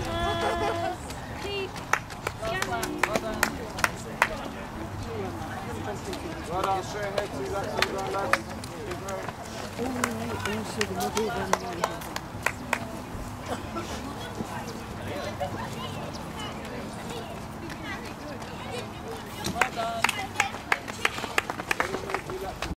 Keep scanning. Well done, straight ahead, two laps, well done, lads. Good work.